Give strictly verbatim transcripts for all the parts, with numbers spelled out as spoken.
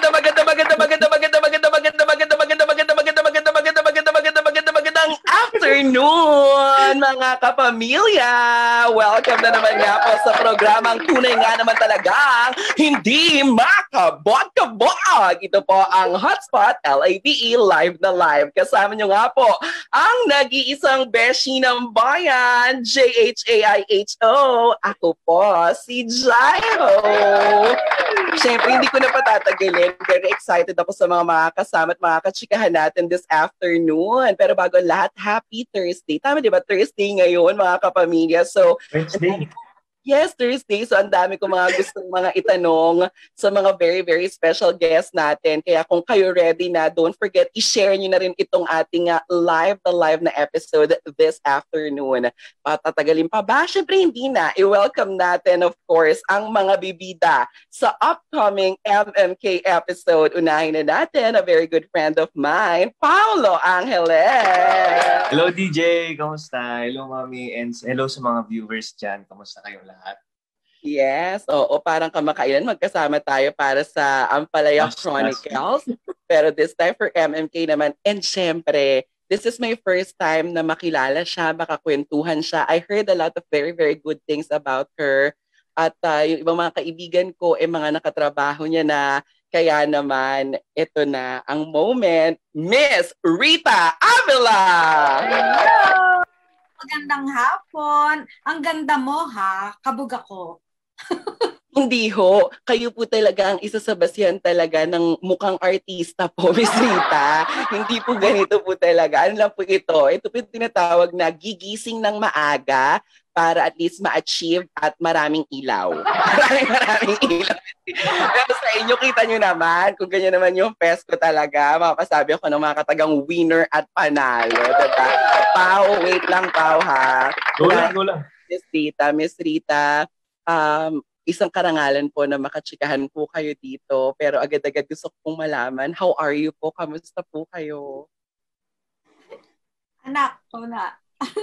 maganda, maganda, maganda, maganda, maganda, maganda, maganda, maganda, maganda, maganda, maganda, maganda, maganda, maganda, maganda, maganda, magandang afternoon, mga kapamilya! Welcome na naman nga po sa programang tunay nga naman talagang hindi makabot-kabot. Ito po ang Hotspot L A V E Live na Live. Kasama nyo nga po ang nag-iisang beshi ng bayan, J H A I H O. Ako po, si Jairo. Siyempre, hindi ko na patatagalin. Very excited ako sa mga makakasama at mga kachikahan natin this afternoon. Pero bago ang lahat, happy Thursday. Tama di ba? Thursday ngayon, mga kapamilya. So, Thursday. Yes, Thursday. So, ang dami ko mga gustong mga itanong sa mga very, very special guests natin. Kaya kung kayo ready na, don't forget, i-share nyo na rin itong ating uh, live na live na episode this afternoon. Patatagalin pa ba? Siyempre, hindi na. I-welcome natin, of course, ang mga bibida sa upcoming M M K episode. Unahin na natin a very good friend of mine, Paolo Angeles. Hello, D J. Kamusta? Hello, Mami. And hello sa mga viewers dyan. Kamusta kayo lahat? Yes, oo, parang kamakailan magkasama tayo para sa Ampalaya Last, Chronicles. Pero this time for M M K naman. And syempre, this is my first time na makilala siya, makakwentuhan siya. I heard a lot of very, very good things about her. At uh, yung ibang mga kaibigan ko, eh, mga nakatrabaho niya na. Kaya naman, ito na ang moment, Miss Rita Avila! Hello! Magandang hapon. Ang ganda mo ha, kabog ako. Hindi ho. Kayo po talaga ang isa sa basihan talaga ng mukhang artista po, Miss Rita. Hindi po ganito po talaga. Ano lang po ito? Ito po yung tinatawag na gigising ng maaga para at least ma-achieve at maraming ilaw. Maraming maraming ilaw. Pero sa inyo, kita nyo naman, kung ganyan naman yung fest ko talaga, mapasabi ako ng mga katagang winner at panalo. Diba? Pao, wait lang, Pao ha. Go lang, go lang. Miss Rita, Miss Rita, um, isang karangalan po na makachikahan po kayo dito. Pero agad-agad gusto kong malaman, how are you po? Kamusta po kayo? Anak ko na.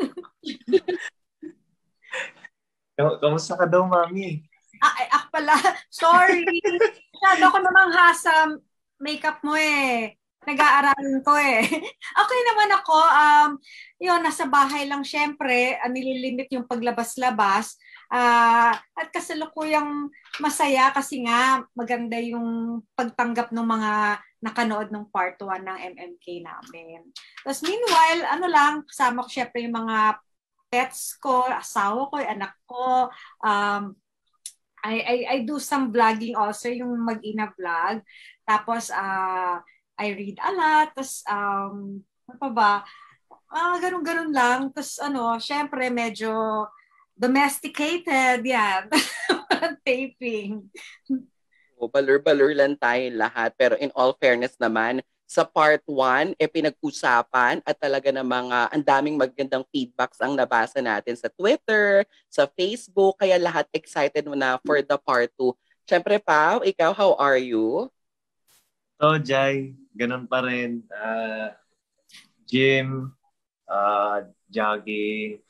Kamusta ka daw, Mami? Ah, ay, ako pala. Sorry. Masyado ko namang hasa makeup mo eh. Nag-aaralan ko eh. Okay naman ako. Um, yun, nasa bahay lang syempre. Uh, nililimit yung paglabas-labas. Uh, at kasalukuyang masaya kasi nga maganda yung pagtanggap ng mga nakanood ng part one ng M M K namin. Tapos meanwhile, ano lang, kasama ko syempre yung mga pets ko, asawa ko, anak ko. Um, I, I, I do some vlogging also, yung mag-ina vlog. Tapos, uh, I read a lot. Tapos, um, ano pa ba? Ah, ganun-ganun lang. Tapos, ano, syempre, medyo domesticated, yan. Taping. O, balur-balur lang tayo lahat. Pero in all fairness naman, sa part one, eh, pinag-usapan at talaga ng mga ang daming magandang feedbacks ang nabasa natin sa Twitter, sa Facebook, kaya lahat excited mo na for the part two. Siyempre, Pao, ikaw, how are you? So, Jai, ganun pa rin. Uh, gym, uh, jogging,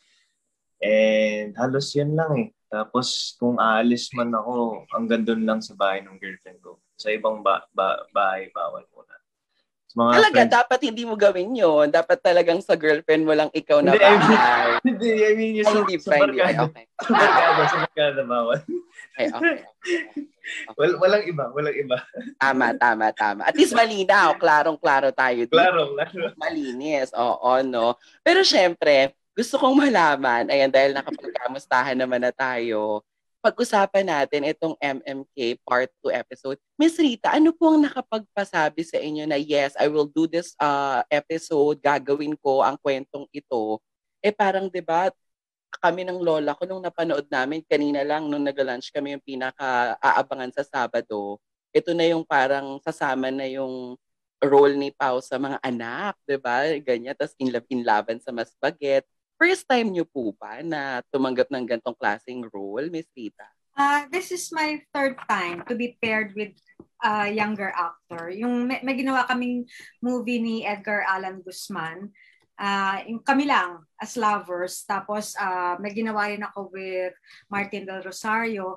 and halos yan lang eh. Tapos, kung aalis man ako, hanggang doon lang sa bahay ng girlfriend ko. Sa ibang ba- ba- bahay, bawal muna. Mga Talaga, friends. dapat hindi mo gawin yun. Dapat talagang sa girlfriend mo lang ikaw na Hindi, I mean, bahay. hindi, I mean, yung Ay, sa, hindi sa pa, hindi. Ay, barkada. okay. Sa barkada, sa barkada, bawal. Okay, okay. Okay. Wal, walang iba, walang iba. Tama, tama, tama. At least malinaw, klarong-klaro tayo dito. Klaro, klaro. Malinis, oo, no? Pero syempre, gusto kong malaman, ayan, dahil nakapagkamustahan naman na tayo, pag-usapan natin itong M M K Part two episode. Miss Rita, ano po ang nakapagpasabi sa inyo na yes, I will do this uh, episode, gagawin ko ang kwentong ito? Eh parang, di ba, kami ng lola ko nung napanood namin, kanina lang nung nag-lunch kami yung pinaka-aabangan sa Sabado, ito na yung parang sasama na yung role ni Pao sa mga anak, di ba? Ganyan, tapos inlab-inlaban sa Masbaghet. First time niyo po ba na tumanggap ng gantong klaseng role, Miss Rita? Uh, this is my third time to be paired with a younger actor. Yung may, may ginawa kaming movie ni Edgar Allan Guzman. Uh, yung kami lang as lovers. Tapos uh, may ginawa rin ako with Martin Del Rosario.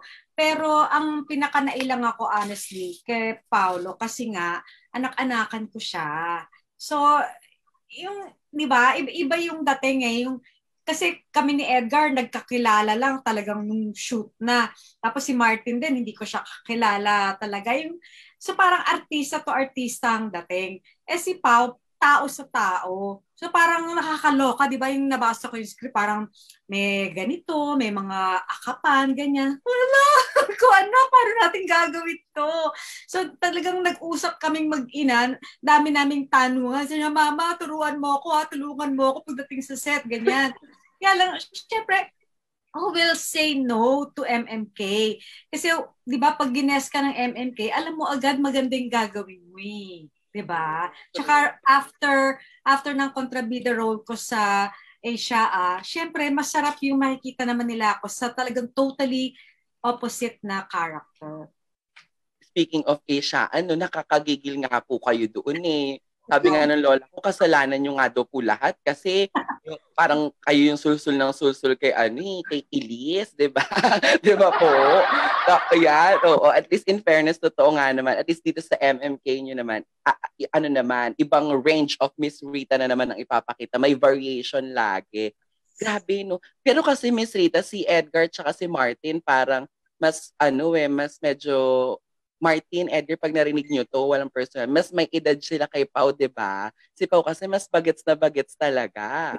Pero ang pinakanailang ako honestly kay Paolo kasi nga anak-anakan ko siya. So yung 'di ba, iba, iba yung dating eh, yung kasi kami ni Edgar nagkakilala lang talagang nung shoot na. Tapos si Martin din hindi ko siya kakilala talaga yung so parang artista to artista ang dating. Eh si Pao tao sa tao. So parang nakakaloka, 'di ba? Yung nabasa ko yung script parang may ganito, may mga akapan, ganyan. Wala, ko ano, paano natin gagawin to? So talagang nag-usap kaming mag-ina, dami naming tanungan. Sabi niya, Mama, turuan mo ako, ha? Tulungan mo ako pagdating sa set, ganyan. Kaya lang, syempre, who will say no to M M K? Kasi, di ba, pag gines ka ng M M K, alam mo agad magandang gagawin mo eh. Diba? Tsaka after after ng kontrabida role ko sa Asia, ah, syempre masarap yung makikita naman nila ako sa talagang totally opposite na character. Speaking of Asia, ano, nakakagigil nga po kayo doon eh. Sabi nga ng lola ko, kasalanan nyo nga daw po lahat kasi yung, parang kayo yung sulsul ng sulsul kay ano eh, kay Elise, di ba? Di ba po? So, yan, oo, at least in fairness, totoo nga naman, at least dito sa M M K nyo naman, ah, ano naman, ibang range of Miss Rita na naman ang ipapakita. May variation lagi. Grabe, no? Pero kasi Miss Rita, si Edgar tsaka si Martin, parang mas, ano eh, mas medyo Martin, Edgar, pag narinig nyo to, walang personal, mas may edad sila kay Pao, di ba? Si Pao kasi mas bagets na bagets talaga.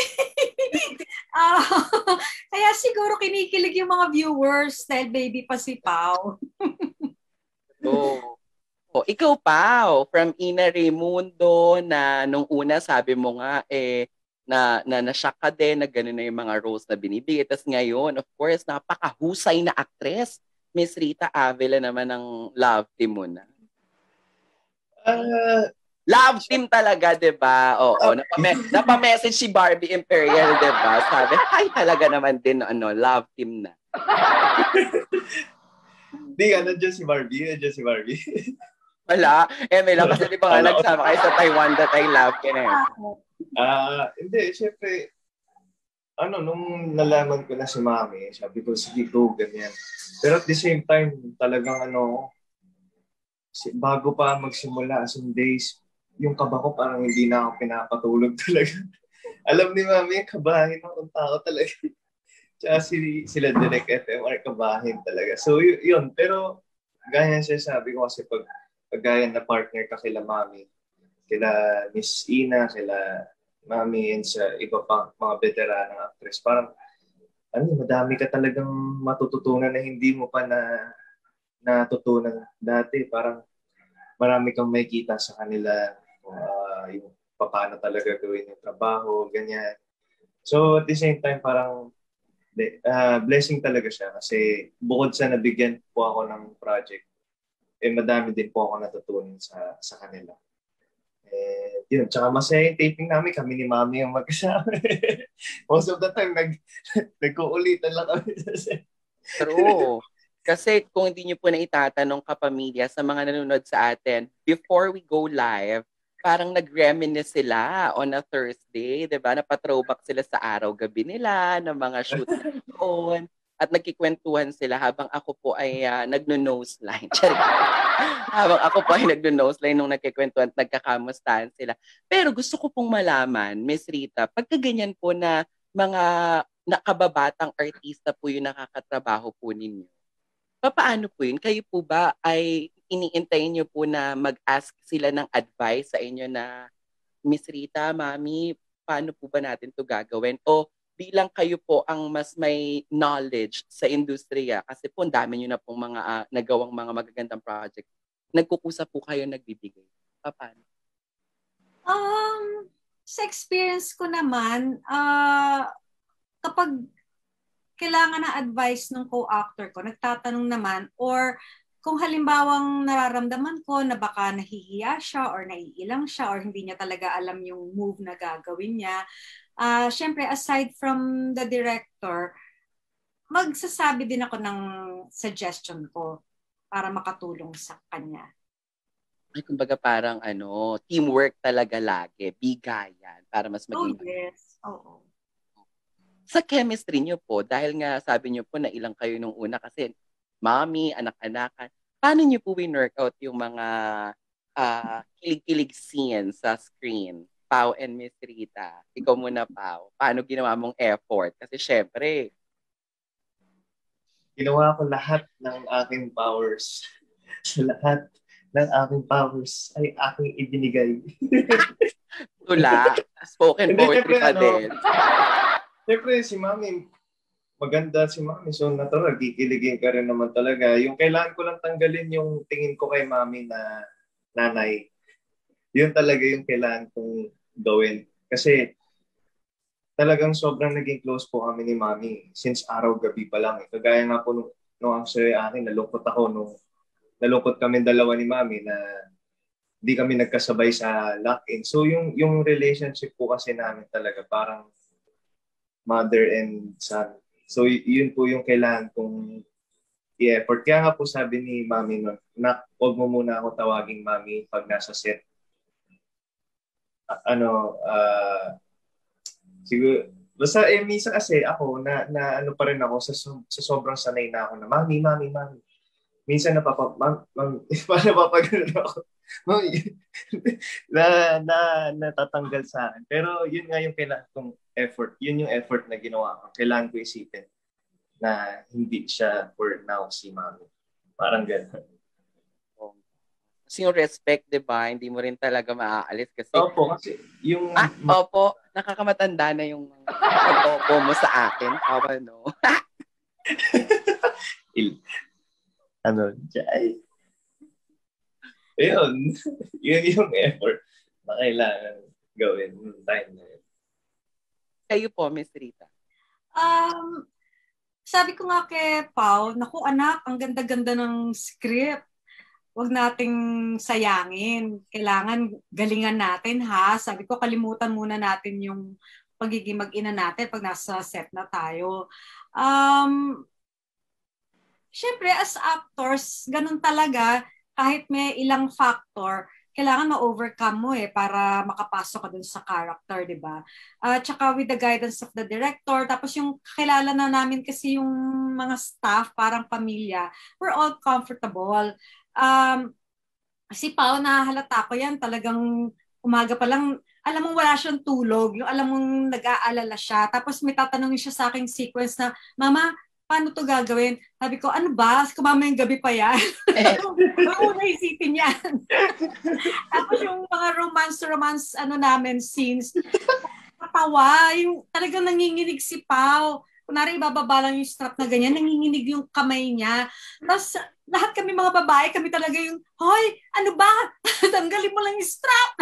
uh, kaya siguro kinikilig yung mga viewers dahil baby pa si Pao. oh. oh, ikaw, Pao, from Ina Raimundo, na nung una sabi mo nga, eh, na, na na-shock ka din na gano'n na yung mga roles na binibigay. Tapos ngayon, of course, napakahusay na actress. Miss Rita Avila naman ng love team mo na. Uh, love team talaga, di ba? Oo, uh, napame- napamessage si Barbie Imperial, di ba? Sabi, ay talaga naman din, ano, love team na. Di ka, nandiyan si Barbie, nandiyan si Barbie. Wala. Eh, may lang kasi di ba nga nagsama kayo sa Taiwan that I love ka na. Ah, hindi, syempre, ano, nung nalaman ko na si Mami, sabi ko, sige, go, ganyan. Pero at the same time, talagang ano, bago pa magsimula, as in days, yung kaba ko parang hindi na ako pinapatulog talaga. Alam ni Mami, kabahin akong tao talaga. Tsaka si, sila Direk F M R, kabahin talaga. So, y- yun. Pero, gaya siya sabi ko kasi pag, pag gaya na partner ka kila Mami, kila Miss Ina, kila Mami, and sa iba pang mga veteranang actress, parang ano, madami ka talagang matututunan na hindi mo pa na natutunan dati. Parang marami kang makikita sa kanila, uh, yung paano talaga gawin yung trabaho, ganyan. So at the same time, parang uh, blessing talaga siya kasi bukod sa nabigyan po ako ng project, eh madami din po ako natutunan sa sa kanila. Eh, yun. Tsaka masaya yung taping namin. Kami ni Mami yung magkasama. Most of the time, nag, nagkuulitan lang kami. True. Kasi kung hindi nyo po na itatanong kapamilya sa mga nanonood sa atin, before we go live, parang nag-reminisce sila on a Thursday, di ba? Napatrowback sila sa araw-gabi nila, ng mga shoot doon. At nagkikwentuhan sila habang ako po ay uh, nagno-noseline. habang ako po ay nagno-noseline nung nagkikwentuhan at nagkakamustahan sila. Pero gusto ko pong malaman, Miss Rita, pagka ganyan po na mga nakababatang artista po yung nakakatrabaho po ninyo, paano po yun? Kayo po ba ay iniintay nyo po na mag-ask sila ng advice sa inyo na, Miss Rita, Mami, paano po ba natin to gagawin? O bilang kayo po ang mas may knowledge sa industriya, kasi po ang dami nyo na pong mga uh, nagawang mga magagandang project, nagkukusa po kayo nagbibigay. Paano? Um, sa experience ko naman, uh, kapag kailangan ng advice ng co-actor ko, nagtatanong naman, or kung halimbawang nararamdaman ko na baka nahihiya siya or naiilang siya or hindi niya talaga alam yung move na gagawin niya, Uh, syempre, aside from the director, magsasabi din ako ng suggestion ko para makatulong sa kanya. Ay, kumbaga parang ano, teamwork talaga lagi, bigayan, para mas maging... Oh, yes. Oo. Sa chemistry niyo po, dahil nga sabi niyo po na ilang kayo nung una kasi mommy, anak-anakan. Paano niyo po win-workout yung mga uh, kilig-kilig scenes sa screen? Pao and Miss Rita. Ikaw muna, Pao. Paano ginawa mong effort? Kasi syempre, ginawa ko lahat ng aking powers. lahat ng aking powers ay aking ibinigay. Tula. Spoken poetry pa din. Siyempre, si Mami, maganda si Mami. So, natural, kikiligin ka rin naman talaga. Yung kailangan ko lang tanggalin yung tingin ko kay Mami na nanay. Yun talaga yung kailangan kong gawin. Kasi talagang sobrang naging close po kami ni Mami since araw-gabi pa lang. Kagaya nga po nung, nung actually akin, nalungkot ako nung nalungkot kami dalawa ni Mami na hindi kami nagkasabay sa lock-in. So yung yung relationship po kasi namin talaga parang mother and son. So y- yun po yung kailangan kong i-effort. Kaya nga po sabi ni Mami nun, na huwag mo muna ako tawaging Mami pag nasa set. Ano, uh, siguro, basta eh, minsan kasi ako, na, na ano pa rin ako, sa, sa sobrang sanay na ako na, Mami, Mami, Mami. Minsan napapa, mam, mam, parang napapagano ako. na, na, natatanggal sa akin. Pero yun nga yung kailangan kong effort. Yun yung effort na ginawa ko. Kailangan ko isipin na hindi siya for now si Mami. Parang gano'n. Kasi yung respect, di ba? Hindi mo rin talaga maaalis kasi... Opo, kasi yung... Ah, opo. Nakakamatanda na yung pag-opo mo sa akin. Opo, no? Il... Ano, Jai? Ayun. Yun yung effort na kailangan gawin yung time na yun. Kayo po, Miss Rita? Um, sabi ko nga kay Pao, naku anak, ang ganda-ganda ng script. Huwag nating sayangin. Kailangan galingan natin, ha? Sabi ko, kalimutan muna natin yung pagiging mag-ina natin pag nasa set na tayo. Um, Siyempre, as actors, ganun talaga, kahit may ilang factor, kailangan ma-overcome mo eh para makapasok ka dun sa character, di ba? Uh, tsaka with the guidance of the director, tapos yung kakilala na namin kasi yung mga staff, parang pamilya, we're all comfortable. Um, si Pao, nahahalata ko yan, talagang umaga pa lang, alam mong wala siyang tulog, yung alam mong nag-aalala siya, tapos may tatanungin siya sa aking sequence na, Mama, paano to gagawin? Sabi ko, ano ba? Kumamayang gabi pa yan. Ano na isipin yan? Tapos yung mga romance-romance ano namin, scenes, katawa, yung talagang nanginginig si Pao. Kunwari, ibababa lang yung strap na ganyan, nanginginig yung kamay niya. Tapos, lahat kami mga babae, kami talaga yung, hoy, ano ba? Tanggalin mo lang yung strap.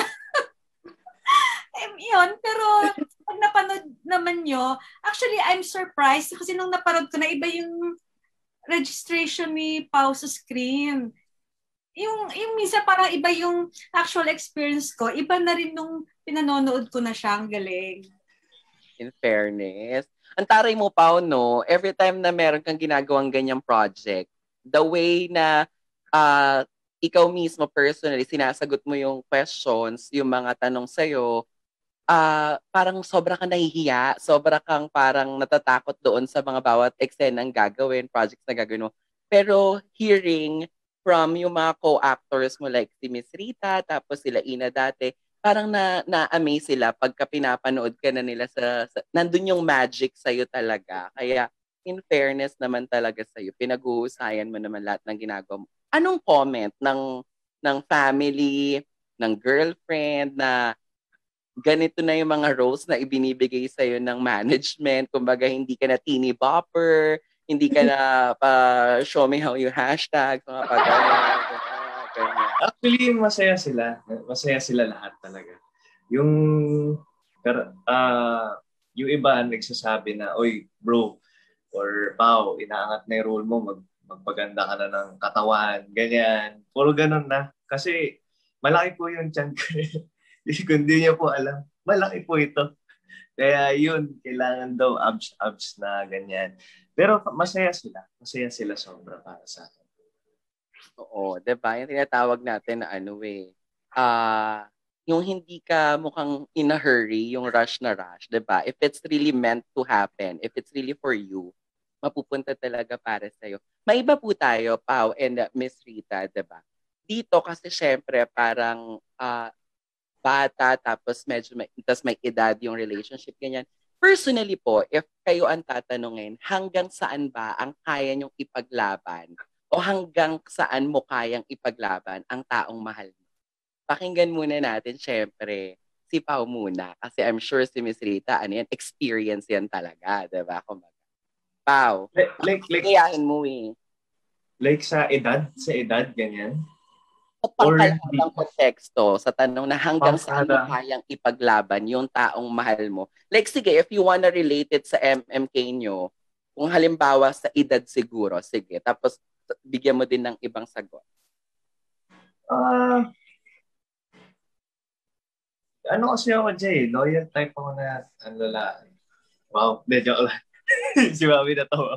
eh, yun, pero pag napanood naman nyo, actually, I'm surprised kasi nung napanood ko na iba yung registration ni Pao sa screen. Yung, yung minsan parang iba yung actual experience ko, iba na rin nung pinanonood ko na siya, ang galing. In fairness. Ang taray mo, Pao, no? Every time na meron kang ginagawang ganyang project, the way na uh, ikaw mismo personally, sinasagot mo yung questions, yung mga tanong sa'yo, uh, parang sobra kang nahihiya, sobra kang parang natatakot doon sa mga bawat eksenang gagawin, projects na gagawin mo. Pero hearing from yung mga co-actors mo like si Miss Rita, tapos sila Ina dati, parang na, na-amaze sila pagka pinapanood ka na nila sa, sa nandun yung magic sa'yo talaga. Kaya in fairness naman talaga sa'yo, pinag-uusayan mo naman lahat ng ginagawa mo. Anong comment ng, ng family, ng girlfriend na ganito na yung mga roles na ibinibigay sa'yo ng management? Kumbaga, hindi ka na teeny bopper, hindi ka na pa show me how you hashtag, mga pag-ganyan. Actually, masaya sila. Masaya sila lahat talaga. Yung uh, yung iba nagsasabi na, oy, bro, or Pao, inaangat na yung role mo, mag, magpaganda ka na ng katawan, ganyan. Puro ganun na. Kasi malaki po yung tiyan ko. Kung di niyo po alam, malaki po ito. Kaya yun, kailangan daw abs-abs na ganyan. Pero masaya sila. Masaya sila sobra para sa akin. Oo, diba? Yung tinatawag natin na ano eh, uh, yung hindi ka mukhang in a hurry, yung rush na rush, diba? If it's really meant to happen, if it's really for you, mapupunta talaga para sa'yo. May iba po tayo, Pao and uh, Miss Rita, diba? Dito kasi syempre parang uh, bata, tapos medyo may, tapos may edad yung relationship, ganyan. Personally po, if kayo ang tatanungin, hanggang saan ba ang kaya nyong ipaglaban o hanggang saan mo kayang ipaglaban ang taong mahal mo? Pakinggan muna natin, syempre, si Pao muna. Kasi I'm sure si Miss Rita, ano yan, experience yan talaga, diba? Kumbaga. Pao, like, like, like, kayahin mo eh. Like sa edad, sa edad, ganyan? Sa pangkalahatang konteksto, sa tanong na hanggang saan mo kayang ipaglaban yung taong mahal mo. Like, sige, if you wanna relate it sa M M K nyo, kung halimbawa sa edad siguro, sige, tapos bigyan mo din ng ibang sagot. Ah... Uh, ano kasi ako, Jay? Loyal type ako na ang lalaki. Wow, medyo lang. Si Mami natawa.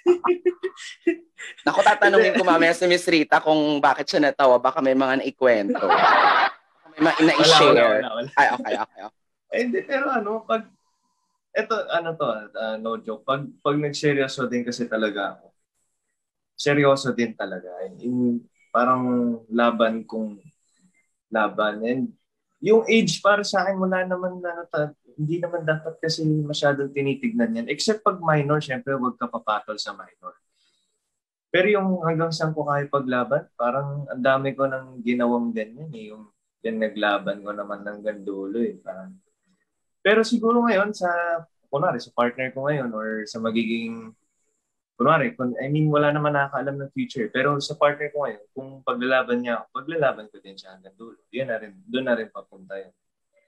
Naku, tatanungin ko mamaya si Miss Rita kung bakit siya natawa. Baka may mga naikwento. Baka may mga na-share. Wala, wala, wala. Ay, okay, okay. okay. Eh, hindi, pero ano, pag, eto, ano to, uh, no joke, pag, pag nagseryoso din kasi talaga ako, seryoso din talaga. In, parang laban kung laban. And yung age para sa akin, wala naman na, hindi naman dapat kasi masyadong tinitignan yan. Except pag minor, syempre huwag ka papatol sa minor. Pero yung hanggang saan ko kaya paglaban, parang ang dami ko nang ginawang ganyan eh. Yung, yung naglaban ko naman ng gandulo eh. Parang. Pero siguro ngayon sa, kunwari, sa partner ko ngayon or sa magiging, kunwari, kun, I mean, wala naman nakakaalam ng future. Pero sa partner ko ngayon, kung paglalaban niya ako, paglalaban ko din siya hanggang dulo. Yun na rin, doon na rin papunta yun.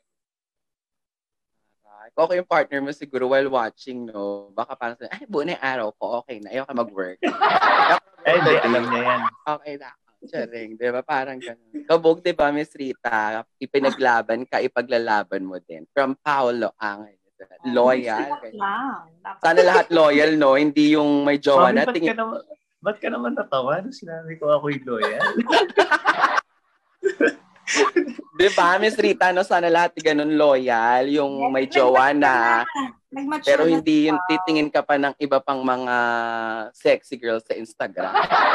Okay yung partner mo siguro while watching, no? Baka parang sa, ay, buo na yung araw ko, okay na, ayaw ka mag-work. Ay, di, alam niya yan. Okay na. Charing, di ba? Parang ganun. Kabog, di ba, Miss Rita? Ipinaglaban ka, ipaglalaban mo din. From Paolo Angel. Loyal. Sana lahat loyal, no? Hindi yung may jowa na. Ba't ka naman, ba't ka naman natawa? Sinabi ko ako'y loyal. Di ba, Miss Rita, no, sana lahat ganun loyal, yung may jowa na, pero hindi yung titingin ka pa ng iba pang mga sexy girls sa Instagram.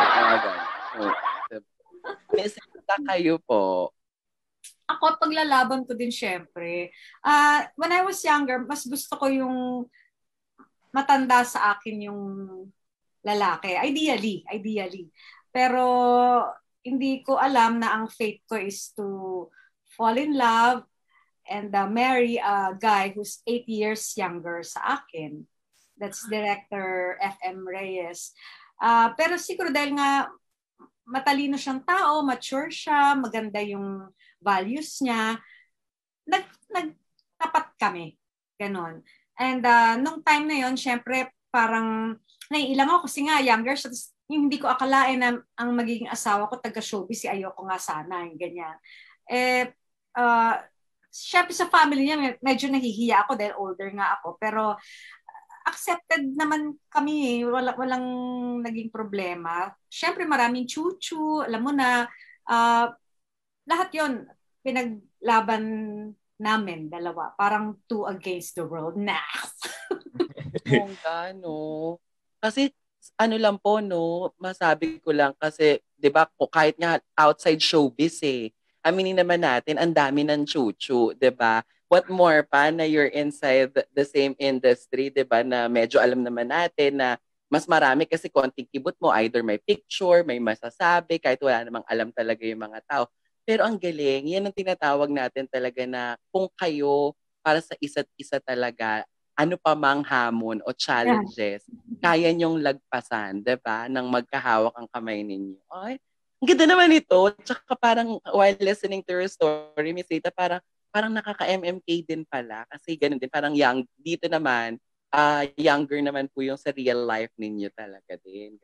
Miss Rita, kayo po. Ako, paglalaban ko din syempre. Uh, when I was younger, mas gusto ko yung matanda sa akin yung lalaki. Ideally, ideally. Pero hindi ko alam na ang fate ko is to fall in love and uh, marry a guy who's eight years younger sa akin. That's Director F M Reyes. Uh, pero siguro dahil nga matalino siyang tao, mature siya, maganda yung values niya, nag, nagtapat kami. Ganon. And uh, nung time na yon, syempre parang naiilang ako kasi nga younger siya. Yung hindi ko akalain na ang magiging asawa ko taga-showbiz, si ayoko nga sana, yung ganyan. Eh, uh, syempre sa family niya, medyo nahihiya ako dahil older nga ako. Pero accepted naman kami, wala, walang naging problema. Syempre maraming chuchu, alam mo na, uh, lahat yon pinaglaban namin, dalawa. Parang two against the world. Nah! Kung gano. Kasi, ano lang po, no, masabi ko lang kasi, di ba, kahit nga outside showbiz eh, aminin naman natin, ang dami ng chuchu, di ba? What more pa na you're inside the same industry, di ba, na medyo alam naman natin na mas marami kasi konting kibot mo, either may picture, may masasabi, kahit wala namang alam talaga yung mga tao. Pero ang galing, yan ang tinatawag natin talaga na kung kayo para sa isa't isa talaga, ano pa mang hamon o challenges, yeah, kaya nyong lagpasan, diba? Nang magkahawak ang kamay ninyo. Ay, ang ganda naman ito. Tsaka parang while listening to your story, Miss Rita, parang, parang nakaka-M M K din pala. Kasi ganun din, parang young, dito naman, uh, younger naman po yung sa real life ninyo talaga din.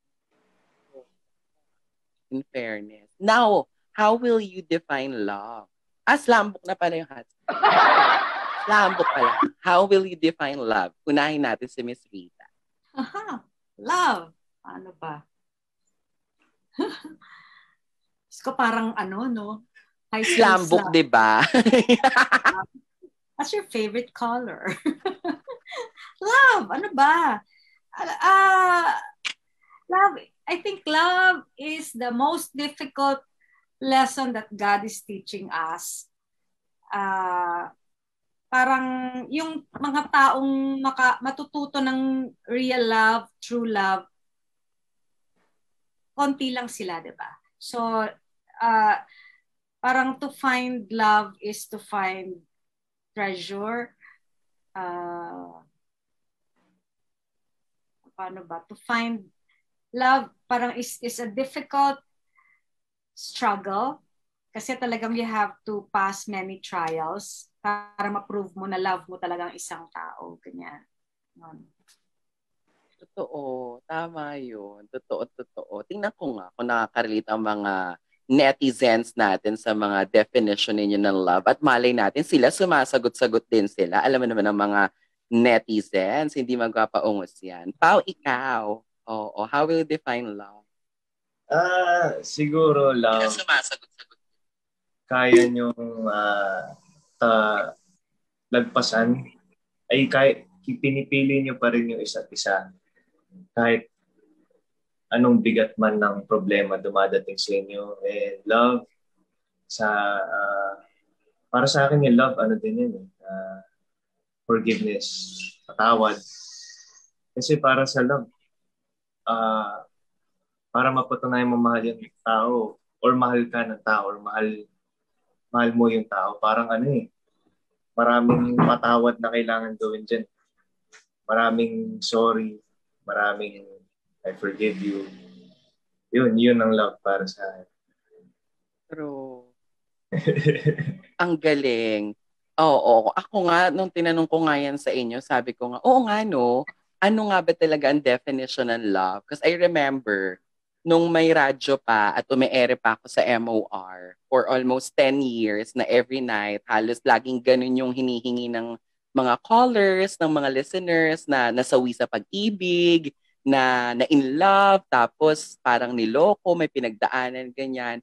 In fairness. Now, how will you define love? Ah, slambok na pala yung hat. Slambok pala. How will you define love? Unahin natin si Miss Rita. Aha, love. Ano ba? Gusto ko parang ano, no? High slambok, di ba? What's your favorite color? Love, ano ba? uh, love, I think love is the most difficult lesson that God is teaching us. Uh, parang yung mga taong maka, matututo ng real love, true love, konti lang sila, di ba? So, uh, parang to find love is to find treasure. Uh, paano ba? To find love parang is, is a difficult struggle kasi talagang you have to pass many trials para ma-prove mo na love mo talagang isang tao. Ganyan. Totoo. Tama yun. Totoo, totoo. Tingnan ko nga kung nakaka-relate ang mga netizens natin sa mga definition ninyo ng love. At malay natin, sila sumasagot-sagot din sila. Alam mo naman ang mga netizens, hindi magpapaungos yan. Pao, ikaw. Oo, how will you define love? Ah, siguro love. Sumasagot-sagot. Kaya niyong uh, uh, lagpasan. Ay, kahit pinipili niyo pa rin yung isa't isa. Kahit anong bigat man ng problema dumadating sa inyo. And love, sa, uh, para sa akin yung love, ano din yun, uh, forgiveness, patawad. Kasi para sa love, uh, para mapatunayan mo mahal yung tao, or mahal ka ng tao, or mahal, mahal mo yung tao, parang ano eh, maraming patawad na kailangan gawin dyan. Maraming sorry, maraming I forgive you. Yun, yun ang love para sa akin. True. Ang galing. Oo, ako nga, nung tinanong ko nga yan sa inyo, sabi ko nga, oo nga no, ano nga ba talaga ang definition ng love? Because I remember, nung may radyo pa at umeere pa ako sa M O R for almost ten years na every night, halos laging ganun yung hinihingi ng mga callers, ng mga listeners na nasawi sa pag-ibig, na na in love, tapos parang niloko, may pinagdaanan, ganyan.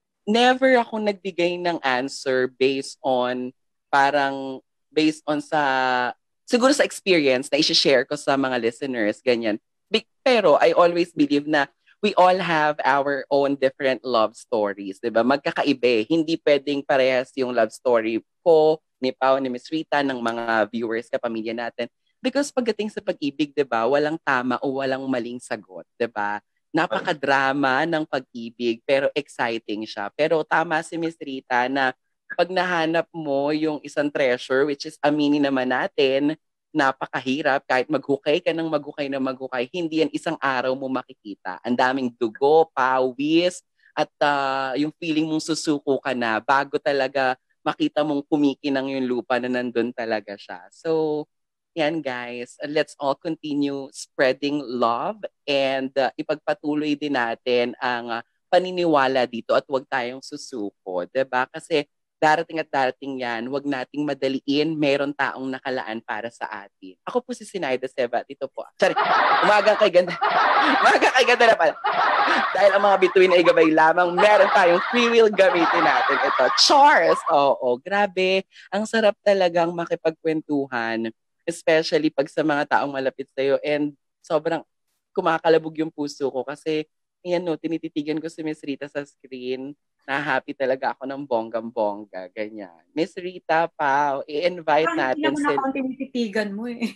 Never ako nagbigay ng answer based on, parang based on sa, siguro sa experience na i-share ko sa mga listeners, ganyan. Pero I always believe na we all have our own different love stories, di ba? Magkakaiba, hindi pwedeng parehas yung love story ko, ni Pao, ni Miss Rita, ng mga viewers, kapamilya natin. Because pagdating sa pag-ibig, di ba, walang tama o walang maling sagot, di ba? Napaka-drama ng pag-ibig, pero exciting siya. Pero tama si Miss Rita na pag nahanap mo yung isang treasure, which is aminin naman natin, napakahirap. Kahit maghukay ka ng maghukay na maghukay, hindi yan isang araw mo makikita. Ang daming dugo, pawis, at uh, yung feeling mong susuko ka na bago talaga makita mong kumikinang yung lupa na nandun talaga siya. So, yan guys, let's all continue spreading love and uh, ipagpatuloy din natin ang uh, paniniwala dito at huwag tayong susuko, diba? Kasi darating at darating yan, huwag nating madaliin, meron taong nakalaan para sa atin. Ako po si Sinaida Seba, dito po. Sorry, umagang kay ganda. Umagang kay ganda na pala. Dahil ang mga bituin ay gabay lamang, meron tayong free will gamitin natin. Ito, Charles! Oo, grabe. Ang sarap talagang makipagkwentuhan, especially pag sa mga taong malapit sa'yo. And sobrang kumakalabog yung puso ko kasi yan no, tinititigan ko si Miss Rita sa screen. Na-happy talaga ako ng bonggang-bongga. Ganyan. Miss Rita, pa, i-invite Parang natin. Hindi ako tinititigan mo eh.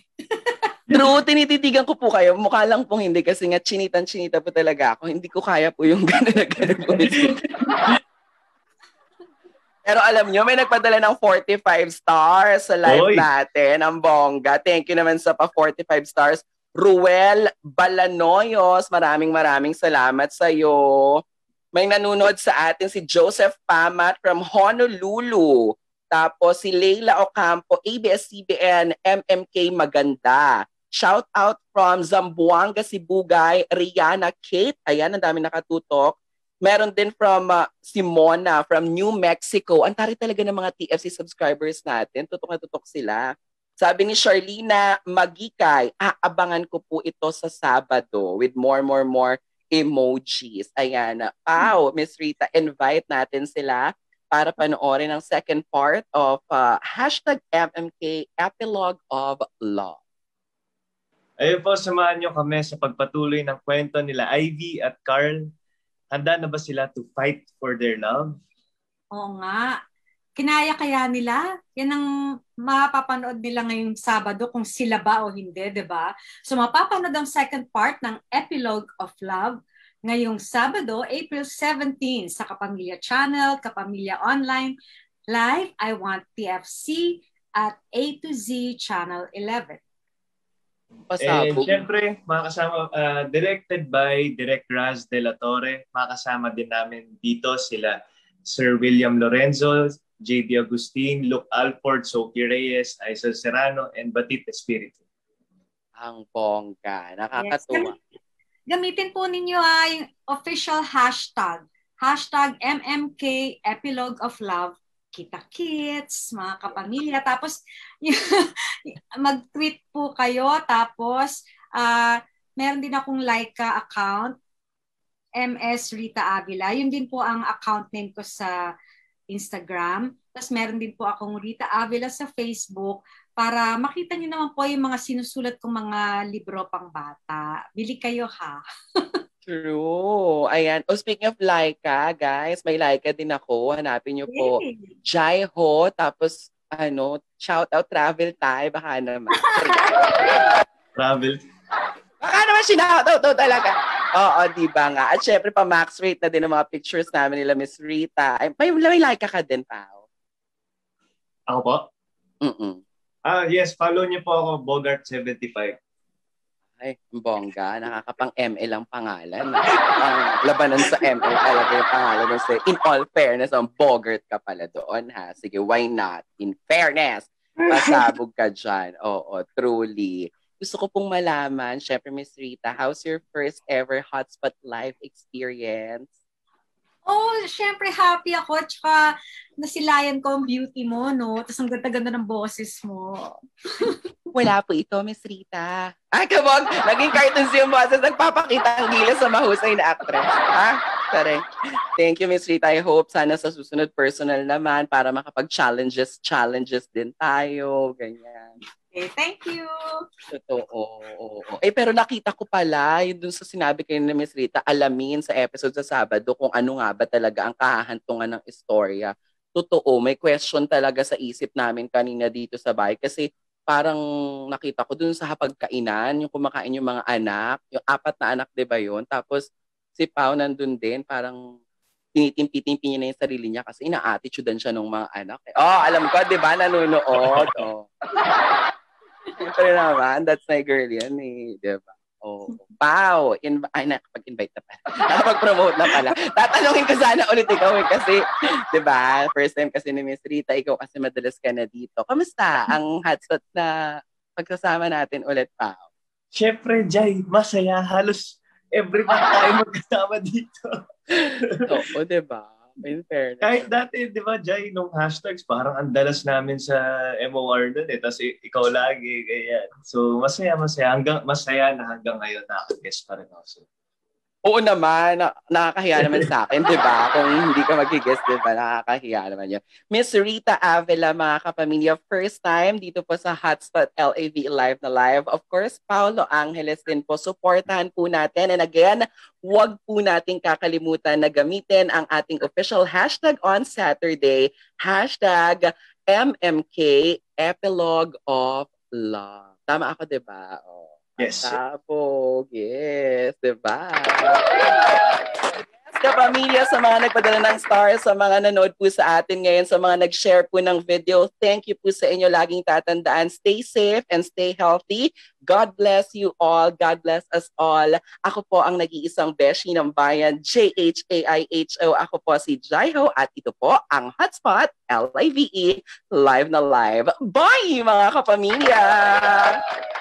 True, tinititigan ko po kayo. Mukha lang pong hindi kasi nga chinitan-chinita po talaga ako. Hindi ko kaya po yung gano'n na gano'n po. Pero alam nyo, may nagpadala ng forty-five stars sa live Oy. natin. Ang bongga. Thank you naman sa pa forty-five stars. Ruel Balanoyos, maraming maraming salamat sa iyo. May nanonood sa atin si Joseph Pamat from Honolulu. Tapos si Leila Ocampo, A B S C B N, M M K Maganda. Shout out from Zamboanga, Sibugay, Rihanna Kate. Ayan, ang dami nakatutok. Meron din from uh, Simona from New Mexico. Ang tari talaga ng mga T F C subscribers natin. Tutok na tutok sila. Sabi ni Charlina Magikay, aabangan ko po ito sa Sabado with more, more, more emojis. Ayan. Wow, Miss Rita, invite natin sila para panoorin ang second part of uh, hashtag M M K Epilogue of Love. Ayun po, samahan nyo kami sa pagpatuloy ng kwento nila Ivy at Carl. Handa na ba sila to fight for their love? Oo nga. Kinaya kaya nila? Yan ang mapapanood nila ngayong Sabado kung sila ba o hindi, di ba? So mapapanood ang second part ng Epilogue of Love ngayong Sabado, April seventeenth sa Kapamilya Channel, Kapamilya Online, Live, I Want T F C at A to Z Channel eleven. And syempre, makakasama, uh, directed by Direk Raz de la Torre. Makakasama din namin dito sila Sir William Lorenzo, J B Agustin, Luke Alford, Sophie Reyes, Aisel Serrano, and Batit Espiritu. Ang bongga. Nakakatuwa. Yes. Gamitin po ninyo ah, yung official hashtag. Hashtag M M K Epilogue of Love. Kita-kits, mga kapamilya. Tapos, mag-tweet po kayo. Tapos, uh, meron din akong Laika account, M S Rita Avila. Yun din po ang account name ko sa Instagram. Tapos, meron din po akong Rita Avila sa Facebook para makita niyo naman po yung mga sinusulat kong mga libro pang bata. Bili kayo, ha? True. Ayan. Oh, speaking of Laika, guys, may Laika din ako. Hanapin niyo po. Hey. Jai Ho. Tapos, ano, shout out Travel Tay. Baka naman. Travel. Baka naman shout out to talaga. Oo, di ba nga. At syempre, pa max rate na din ang mga pictures namin nila, Miss Rita. Ay, may, may Laika ka din, Pao. Ako po? Mm-mm. Ah, yes. Follow niyo po ako, Bogart seventy-five. Ay, bongga. Nakakapang M L ang pangalan. Ang labanan sa M L talaga yung pangalan. In all fairness, ang Bogart ka pala doon, ha? Sige, why not? In fairness, pasabog ka dyan. Oo, truly. Gusto ko pong malaman, syempre, Miss Rita, how's your first ever hotspot live experience? Oh, syempre happy ako. Tsaka nasilayan ko ang beauty mo, no? Tapos ang ganda-ganda ng boses mo. Wala po ito, Miss Rita. Ay, kabog! Naging cartoons yung boses. Nagpapakita ang gilas sa mahusay na actress. Ha? Sorry. Thank you, Miss Rita. I hope sana sa susunod personal naman para makapag-challenges, challenges din tayo. Ganyan. Okay, thank you. Totoo. Oo. Eh, pero nakita ko pala, yung dun sa sinabi kayo ni Miss Rita, alamin sa episode sa Sabado kung ano nga ba talaga ang kahahantungan ng istorya. Totoo, may question talaga sa isip namin kanina dito sa bahay kasi parang nakita ko dun sa hapagkainan, yung kumakain yung mga anak, yung apat na anak, di ba yun? Tapos si Pao nandun din, parang tinitimpi-timpi niya na yung sarili niya kasi ina-attitudean siya ng mga anak. Oh, alam ko, di ba? Nanonood. Oh. Siyempre naman, that's my girl yan eh. Di ba? Oh, Pao, inv- ay, nakapag-invite na pala. Nakapag-promote na pala. Tatanungin ko sana ulit ikaw eh, kasi, di ba, first time kasi ni Miss Rita, ikaw kasi madalas ka na dito. Kamusta ang hotspot na pagsasama natin ulit, Pao? Siyempre, Jai, masaya. Halos every month tayo magkasama dito. Oo, di ba? In fairness. Kahit dati, di ba, Jai, nung hashtags, parang ang dalas namin sa M O R nun eh. Tapos ikaw lagi, ganyan. So, masaya, masaya. Hanggang, masaya na hanggang ngayon nakaka-guest pa rin ako. Oo naman, na, nakakahiya naman sa akin, di ba? Kung hindi ka mag-guest, di ba? Nakakahiya naman yun. Miss Rita Avila, mga kapamilya, first time dito po sa Hotspot L A V Live na live. Of course, Paolo Angeles din po. Supportahan po natin. And again, huwag po nating kakalimutan na gamitin ang ating official hashtag on Saturday, hashtag M M K Epilogue of Love. Tama ako, di ba? Oh. Yes. Sabog. Yes. Diba? Yes, kapamilya, sa mga nagpadala ng stars, sa mga nanood po sa atin ngayon, sa mga nag-share po ng video, thank you po sa inyo. Laging tatandaan, stay safe and stay healthy. God bless you all. God bless us all. Ako po ang nag-iisang beshi ng bayan, J H A I H O. Ako po si Jaiho at ito po ang Hotspot L I V E Live na Live. Bye, mga kapamilya!